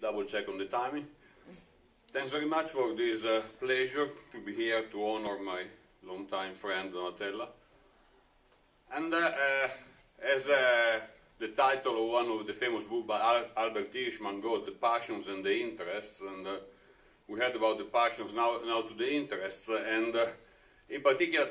double check on the timing. Thanks very much for this pleasure to be here to honor my longtime friend Donatella. And as the title of one of the famous books by Albert Hirschman goes, The Passions and the Interests, and we heard about the passions, now to the interests, and in particular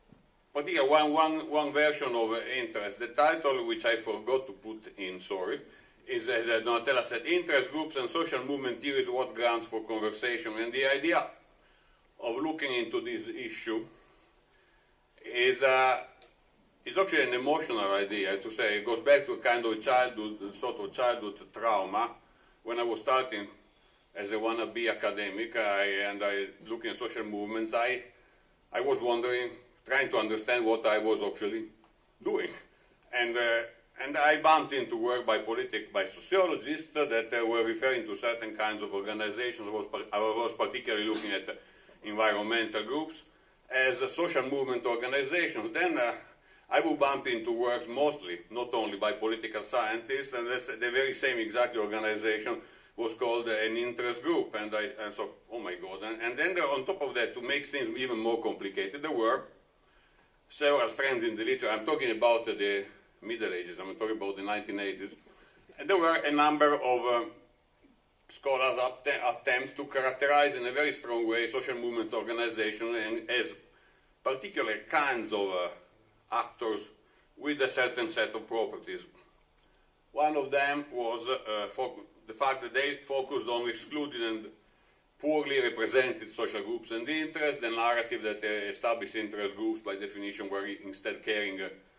one version of interest. The title, which I forgot to put in, sorry, is, as Donatella said, Interest Groups and Social Movement Theories, What Grounds for Conversation. And the idea of looking into this issue is actually an emotional idea, to say. It goes back to a kind of childhood trauma. When I was starting as a wannabe academic and I looking at social movements, I was wondering, trying to understand what I was actually doing. And I bumped into work by sociologists that were referring to certain kinds of organizations. I was particularly looking at environmental groups as social movement organizations. Then I would bump into works mostly, not only by political scientists, and that's the very same exact organization was called an interest group. And I thought, oh my God. And then on top of that, to make things even more complicated, there were several strands in the literature. I'm talking about the Middle Ages, I'm talking about the 1980s. And there were a number of scholars' attempts to characterize in a very strong way social movement organization and as particular kinds of actors with a certain set of properties. One of them was the fact that they focused on excluded and poorly represented social groups and interests. The narrative that established interest groups, by definition, were instead caring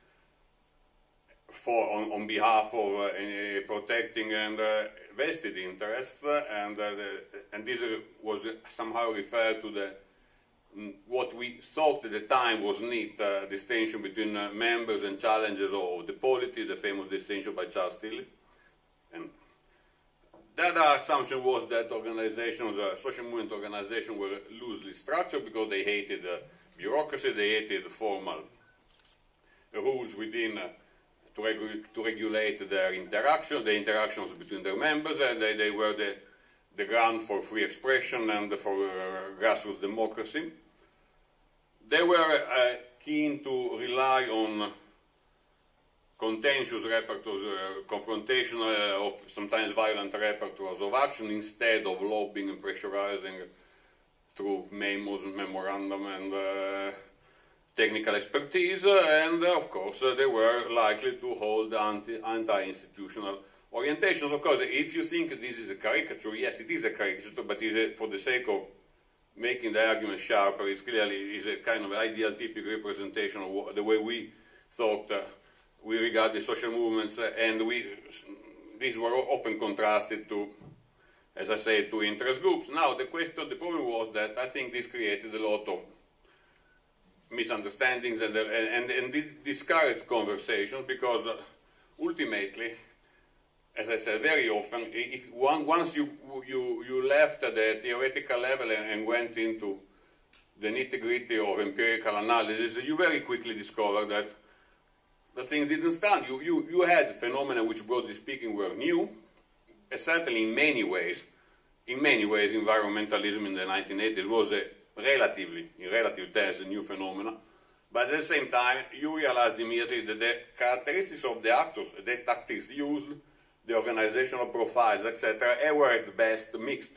on behalf of protecting and vested interests, and this was somehow referred to what we thought at the time was neat distinction between members and challengers of the polity, the famous distinction by Charles Tilly. And the other assumption was that organizations, social movement organizations, were loosely structured because they hated bureaucracy, they hated formal rules within to regulate their interaction, the interactions between their members, and they were the ground for free expression and for grassroots democracy. They were keen to rely on contentious repertoires, confrontational, of sometimes violent repertoires of action instead of lobbying and pressurizing through memos and memorandum and technical expertise, and of course they were likely to hold anti-institutional orientations. Of course, if you think this is a caricature, yes, it is a caricature, but for the sake of making the argument sharper, it clearly is a kind of ideal, typical representation of the way we thought we regard the social movements, and these were often contrasted to, as I say, to interest groups. Now, the problem was that I think this created a lot of misunderstandings and discouraged conversations, because ultimately, as I said, very often, once you left the theoretical level and went into the nitty-gritty of empirical analysis, you very quickly discovered that the thing didn't stand. You had phenomena which, broadly speaking, were new, certainly in many ways, environmentalism in the 1980s was in relative terms, a new phenomenon. But at the same time, you realized immediately that the characteristics of the actors, the tactics used, the organizational profiles, etc., were at best mixed.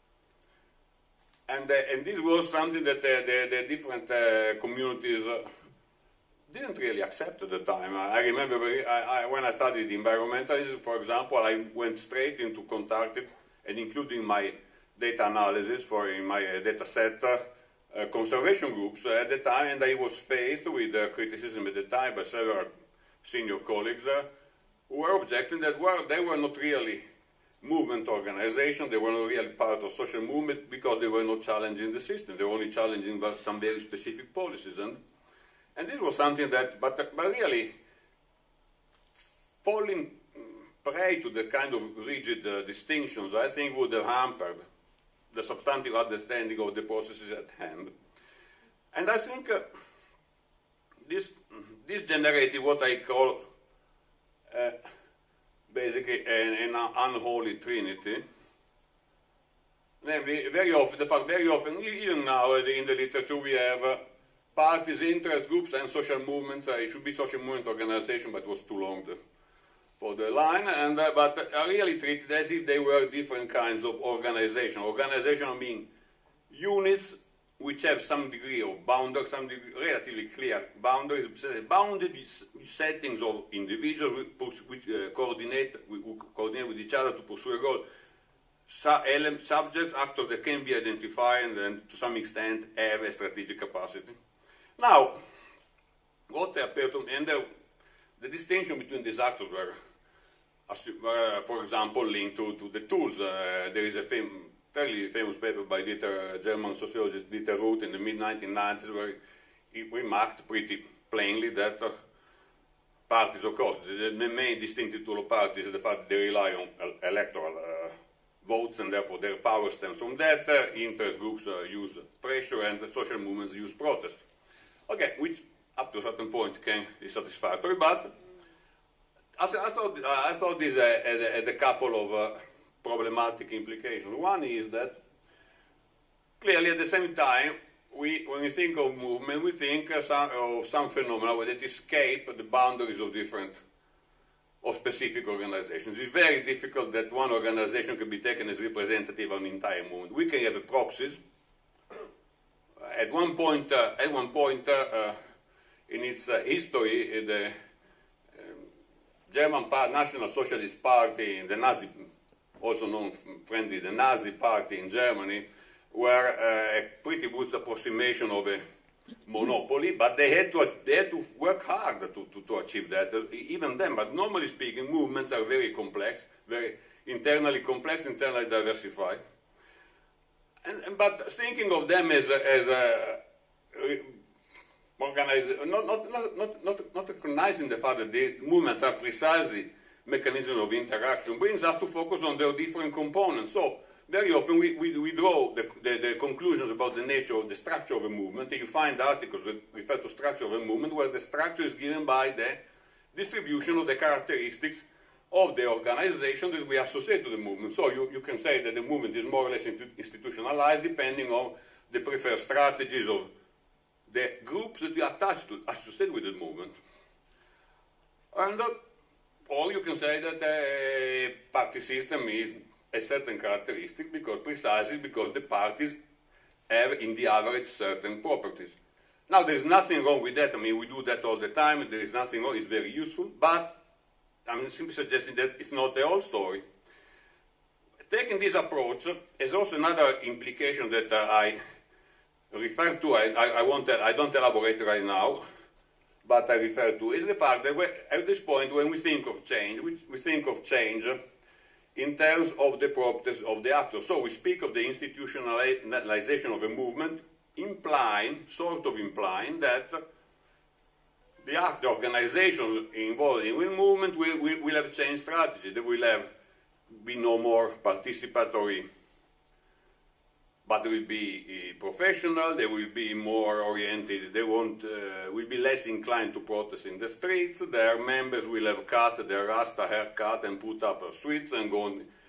And this was something that the different communities didn't really accept at the time. I remember when I studied environmentalism, for example, I went straight into contacting and including my data analysis in my data set conservation groups at the time, and I was faced with criticism at the time by several senior colleagues who were objecting that, well, they were not really movement organizations, they were not really part of social movement because they were not challenging the system, they were only challenging some very specific policies. And this was something that, but really, falling prey to the kind of rigid distinctions, I think would have hampered the substantive understanding of the processes at hand. And I think this generated what I call basically an unholy trinity Namely, very often, even now in the literature, we have parties, interest groups, and social movements. It should be social movement organization, but it was too long for the line. But are really treated as if they were different kinds of organization. Organization, I mean, units which have some degree of boundary, relatively clear boundaries, bounded settings of individuals which coordinate with each other to pursue a goal. Subjects, actors that can be identified and then to some extent have a strategic capacity. Now, what appeared to me, and the distinction between these actors were, for example, linked to the tools. There is a fairly famous paper by German sociologist Dieter Roth in the mid-1990s where he remarked pretty plainly that parties, of course, the main distinctive tool of parties is the fact that they rely on electoral votes, and therefore their power stems from that. Interest groups use pressure, and social movements use protest. Okay, which up to a certain point can be satisfactory, but I thought this had a couple of problematic implications. One is that clearly at the same time, when we think of movement, we think of some phenomena that escape the boundaries of specific organizations. It's very difficult that one organization can be taken as representative of an entire movement. We can have proxies. At one point in its history, the German National Socialist Party, the Nazi, also known friendly, the Nazi Party in Germany, were a pretty good approximation of a monopoly, but they had to work hard to achieve that, even then. But normally speaking, movements are very complex, very internally complex, internally diversified. But thinking of them as not recognizing the fact that the movements are precisely mechanisms of interaction brings us to focus on their different components. So very often we draw the conclusions about the nature of the structure of a movement, and you find articles that refer to structure of a movement where the structure is given by the distribution of the characteristics of the organization that we associate to the movement. So you can say that the movement is more or less institutionalized depending on the preferred strategies of the groups that we attach to, associate with the movement. And or you can say that a party system is a certain characteristic precisely because the parties have, in the average, certain properties. Now, there is nothing wrong with that. I mean, we do that all the time. There is nothing wrong. It's very useful. But I'm simply suggesting that it's not the whole story. Taking this approach is also another implication that I refer to. I don't elaborate right now, but I refer to, is the fact that at this point, when we think of change, we think of change in terms of the properties of the actor. So we speak of the institutionalization of a movement, sort of implying that the organizations involved in the movement will have changed strategy. They will be no more participatory, but they will be professional. They will be more oriented. They will be less inclined to protest in the streets. Their members will have cut their Rasta haircut and put up streets and go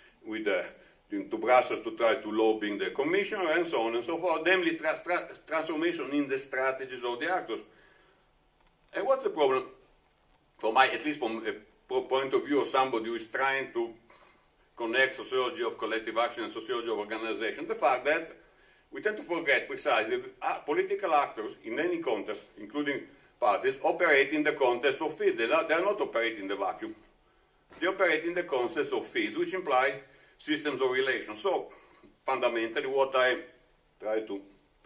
to Brussels to try to lobbying the commissioner and so on and so forth. Namely, transformation in the strategies of the actors. And what's the problem? At least from a point of view of somebody who is trying to connect sociology of collective action and sociology of organization, the fact that we tend to forget precisely political actors in any context, including parties, operate in the context of fields. They are not operating in the vacuum. They operate in the context of fields, which imply systems of relations. So, fundamentally, what I try to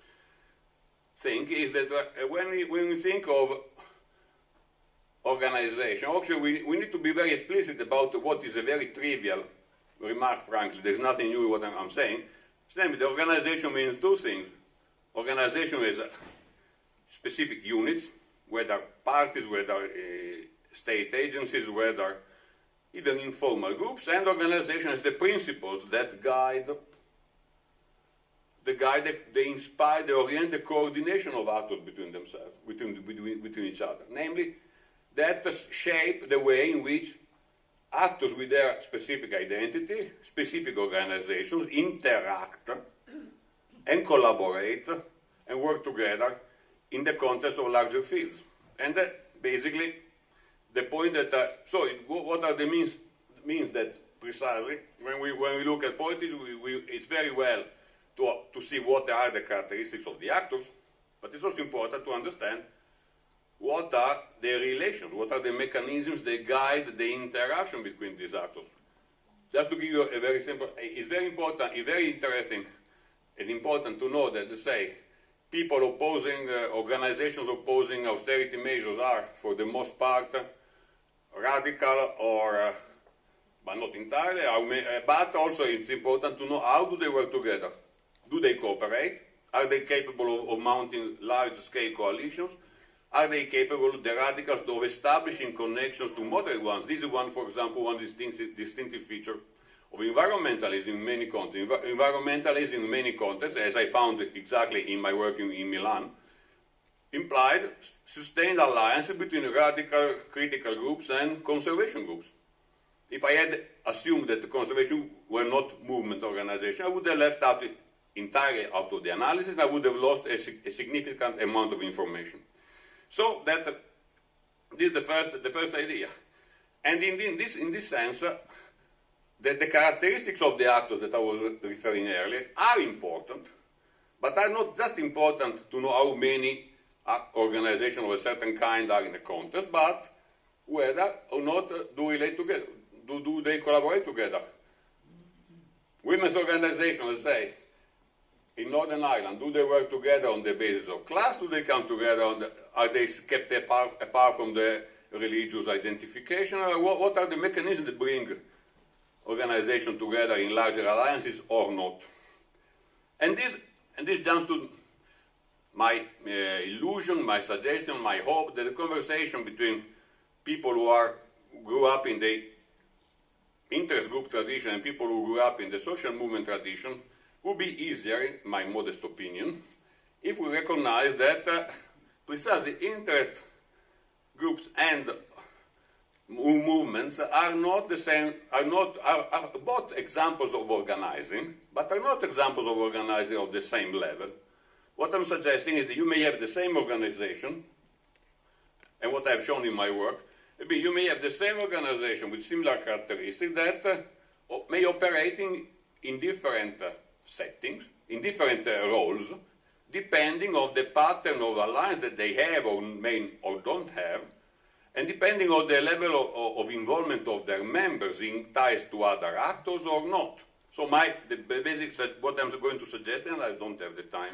think is that when we think of organization, actually we need to be very explicit about what is a very trivial remark, frankly. There's nothing new in what I'm saying. Namely, the organization means two things. Organization is specific units, whether parties, whether state agencies, whether even informal groups, and organization is the principles that guide, they inspire, they orient the coordination of actors between themselves, between each other. Namely, that shape the way in which actors with their specific identity, specific organizations, interact and collaborate and work together in the context of larger fields. And basically, the point that, what are the means that precisely, when we look at politics, it's very well to see what are the characteristics of the actors, but it's also important to understand what are the relations, what are the mechanisms that guide the interaction between these actors. Just to give you a very simple, it's very important, it's very interesting and important to know that, let's say, people opposing, organizations opposing austerity measures are, for the most part, radical or, but not entirely, but also it's important to know how do they work together. Do they cooperate? Are they capable of mounting large-scale coalitions? Are they capable, the radicals, of establishing connections to moderate ones? This is one, for example, one distinctive feature of environmentalism in many contexts. Environmentalism in many contexts, as I found exactly in my work in Milan, implied sustained alliances between radical critical groups and conservation groups. If I had assumed that the conservation were not movement organizations, I would have left out entirely out of the analysis, and I would have lost a significant amount of information. So this is the first idea. And in this sense, the characteristics of the actors that I was referring earlier are important, but are not just important to know how many organizations of a certain kind are in a contest, but whether or not do relate together, do they collaborate together. Women's organizations, let's say, in Northern Ireland, do they work together on the basis of class? Do they come together are they kept apart from the religious identification? Or what are the mechanisms that bring organizations together in larger alliances or not? And this jumps to my illusion, my suggestion, my hope that the conversation between people who grew up in the interest group tradition and people who grew up in the social movement tradition would be easier, in my modest opinion, if we recognize that precisely interest groups and movements are not the same, are both examples of organizing, but are not examples of organizing of the same level. What I'm suggesting is that you may have the same organization, and what I've shown in my work, maybe you may have the same organization with similar characteristics that may operate in different settings, in different roles, depending on the pattern of alliance that they have or may or don't have, and depending on the level of involvement of their members in ties to other actors or not. So the basic, what I'm going to suggest, and I don't have the time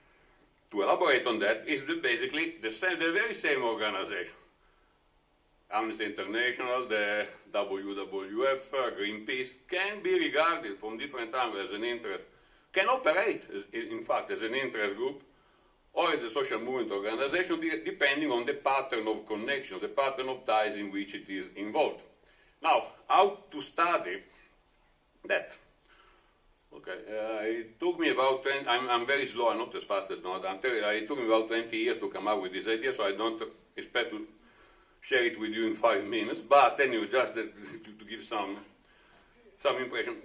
to elaborate on that, is basically the very same organization. Amnesty International, the WWF, Greenpeace, can be regarded from different angles as an interest, can operate, in fact, as an interest group or as a social movement organization, depending on the pattern of connection, the pattern of ties in which it is involved. Now, how to study that? Okay, it took me about 20, I'm very slow, I'm not as fast as Dante. It took me about 20 years to come up with this idea, so I don't expect to share it with you in 5 minutes, but anyway, just to give some impression.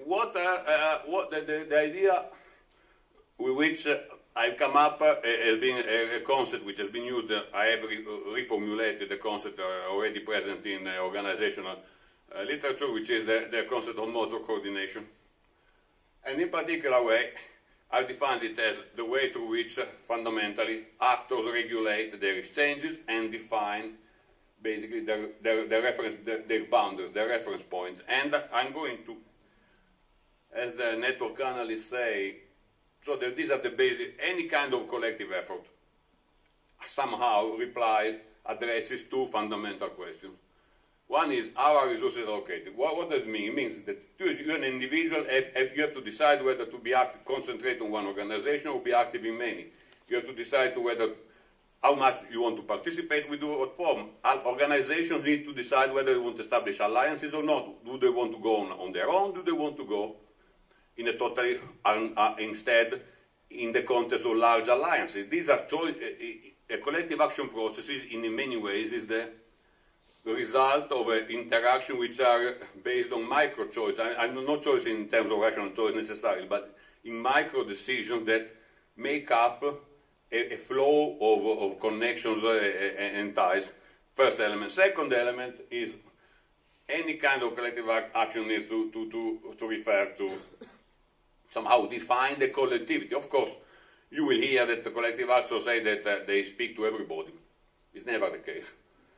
The idea with which I've come up has been a concept which has been used. I have reformulated the concept already present in organizational literature, which is the concept of modes of coordination. And in particular way, I defined it as the way through which fundamentally actors regulate their exchanges and define basically their boundaries, their reference points. And I'm going to, as the network analysts say, so that these are the basic, any kind of collective effort somehow addresses two fundamental questions. One is, how are resources allocated? What does it mean? It means that you're an individual, you have to decide whether to be concentrate on one organization or be active in many. You have to decide how much you want to participate with what form. Organizations need to decide whether they want to establish alliances or not. Do they want to go on their own? Do they want to go in a totally, instead, in the context of large alliances? These are collective action processes in many ways is the the result of an interaction which are based on micro choice. I'm not choice in terms of rational choice necessarily, but in micro decisions that make up a flow of connections and ties. First element. Second element is any kind of collective action needs to refer to somehow define the collectivity. Of course, you will hear that the collective actors say that they speak to everybody. It's never the case.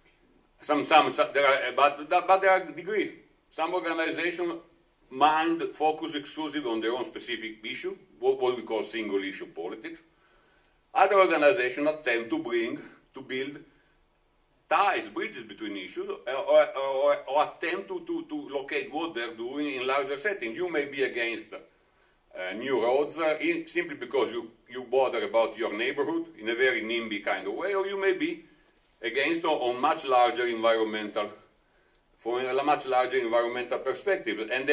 But there are degrees. Some organizations focus exclusively on their own specific issue, what we call single issue politics. Other organizations attempt to build ties, bridges between issues, or attempt to locate what they're doing in larger settings. You may be against new roads simply because you bother about your neighborhood in a very NIMBY kind of way, or you may be against on much larger environmental, from a much larger environmental perspective, and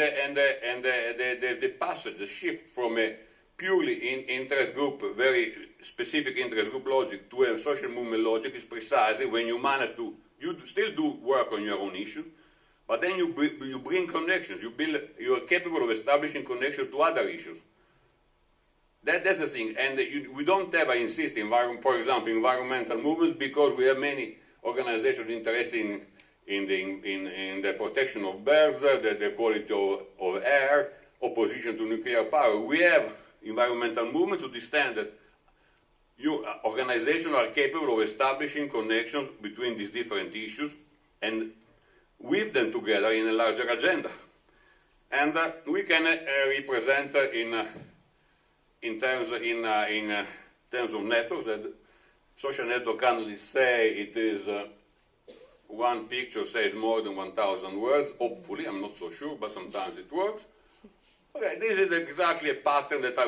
the passage, the shift from a purely interest group, very specific interest group logic to a social movement logic is precisely when you manage to, you still do work on your own issue, but then you bring connections, you are capable of establishing connections to other issues. That's the thing, and we don't ever insist, for example, environmental movements, because we have many organizations interested in the protection of birds, the quality of air, opposition to nuclear power. We have environmental movements to the extent that organizations are capable of establishing connections between these different issues and weave them together in a larger agenda. And we can represent in terms of networks, that social network analysts say it is one picture says more than 1,000 words. Hopefully, I'm not so sure, but sometimes it works. Okay, this is exactly a pattern that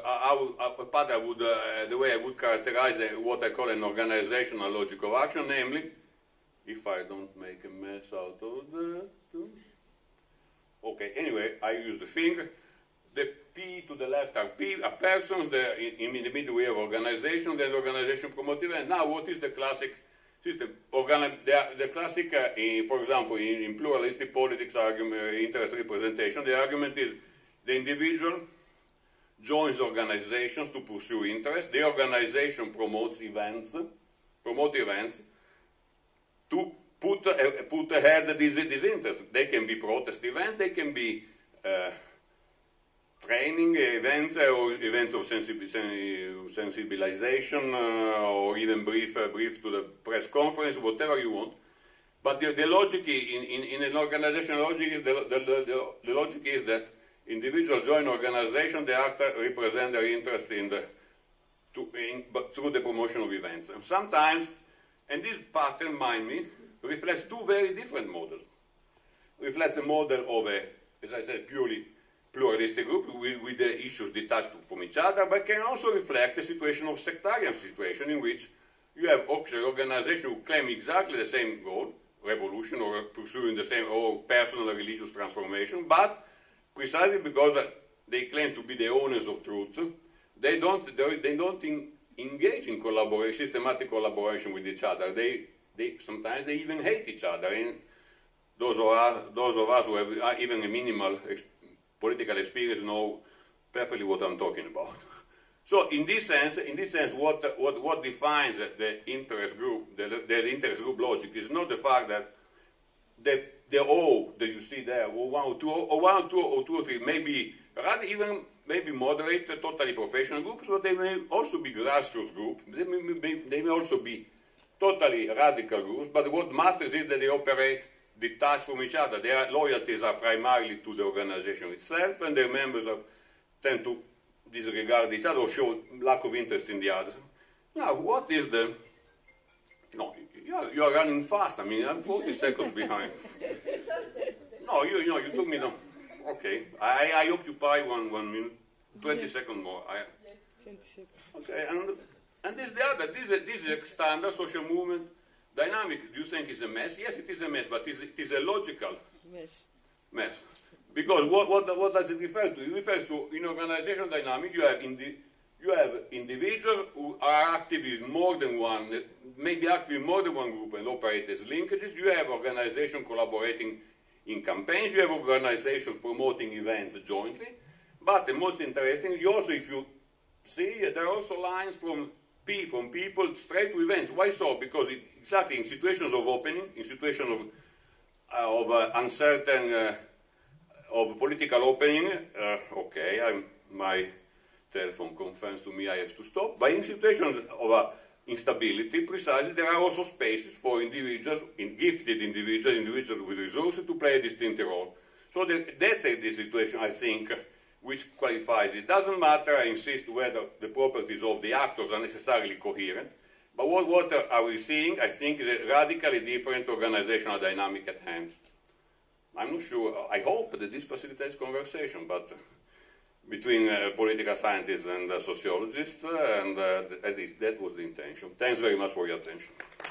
the way I would characterize what I call an organizational logic of action, namely, if I don't make a mess out of that. Okay, anyway, I use the finger. The P to the left are persons, in the middle we have organization, then organization promotive, and now what is the classic system? The classic, for example, in pluralistic politics argument, interest representation, the argument is the individual joins organizations to pursue interest. The organization promotes events to put ahead these interests. They can be protest events, they can be training events or events of sensibilization or even brief to the press conference, whatever you want. But the logic in an organizational logic, the logic is that individuals join organization, they represent their interest through the promotion of events. And sometimes, and this pattern, mind me, reflects two very different models. Reflects the model of a, as I said, purely pluralistic group with the issues detached from each other, but can also reflect a situation of sectarian situation in which you have organizations who claim exactly the same goal, revolution, or pursuing the same or personal or religious transformation, but precisely because they claim to be the owners of truth, they don't engage in systematic collaboration with each other. Sometimes they even hate each other. And those of us who have even a minimal political experience know perfectly what I'm talking about. So in this sense, what defines the interest group, the interest group logic is not the fact that the O that you see there, or one or two or three, maybe rather even maybe moderate, totally professional groups, but they may also be grassroots groups. They may also be totally radical groups. But what matters is that they operate detached from each other. Their loyalties are primarily to the organization itself, and their members tend to disregard each other or show lack of interest in the others. Now, what is the... No, you are running fast. I mean, I'm 40 seconds behind. No, you took me down. Okay, I occupy 1 minute, 20 seconds more. 20 seconds. Okay, and this is the other. This is a standard social movement dynamic. Do you think it's a mess? Yes, it is a mess, but it is a logical mess. Because what does it refer to? It refers to, in organizational dynamic, you have You have individuals who are active in more than one, maybe active in more than one group and operate as linkages. You have organizations collaborating in campaigns. You have organizations promoting events jointly. But the most interesting, you also, if you see, there are also lines from people straight to events. Why so? Because exactly in situations of opening, in situations of uncertain, of political opening, okay, my telephone confirms to me I have to stop. But in situations of instability, precisely, there are also spaces for individuals, gifted individuals with resources to play a distinct role. So that's the situation, I think, which qualifies. It doesn't matter, I insist, whether the properties of the actors are necessarily coherent, but what are we seeing? I think is a radically different organizational dynamic at hand. I'm not sure, I hope that this facilitates conversation, but between political scientists and sociologists, and at least that was the intention. Thanks very much for your attention.